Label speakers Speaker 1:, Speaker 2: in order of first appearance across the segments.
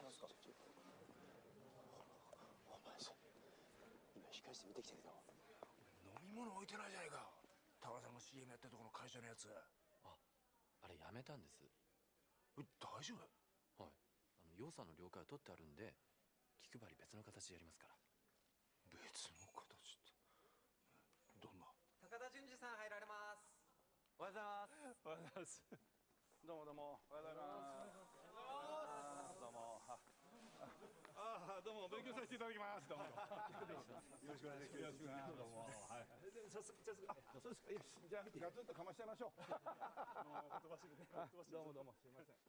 Speaker 1: ですか。お前さ、今控室見てきたけど、
Speaker 2: 飲み物置いてないじゃないか。高田さんが CM やってるとこの会社のやつ。
Speaker 3: あれやめたんです。
Speaker 2: 大丈夫？
Speaker 3: はい。陽さんの了解を取ってあるんで、気配り別の形でやりますから。
Speaker 2: 別の形って。どんな？
Speaker 4: 高田純次さん入られます。
Speaker 5: おはようございます。
Speaker 2: おはようございます。
Speaker 5: どうもどうも。おはようございます。どうも。
Speaker 2: どうも勉強させていただきます。どうも。よろしくお願いします。よろしくお願いします。どうも。はい。早速。そうですか。よし。じゃあガツンとかましちゃいましょう。言葉しでね。どうもどうもすみません。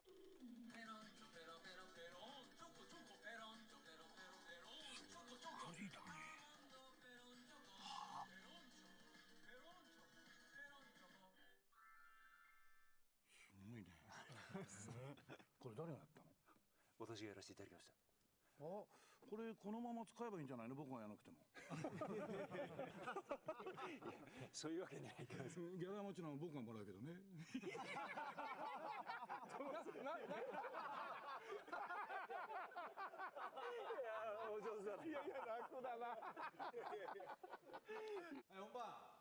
Speaker 2: ありだね。はあ。すごいね。これ誰がやったの？
Speaker 1: 私がやらせていただきました。
Speaker 2: これこのまま使えばいいんじゃないの？僕がやらなくても。
Speaker 1: そういうわけにはいかないです。
Speaker 2: ギャラはもちろん僕がもらうけどね。
Speaker 1: お上手だな。
Speaker 2: いや楽だな。
Speaker 5: はい、本番。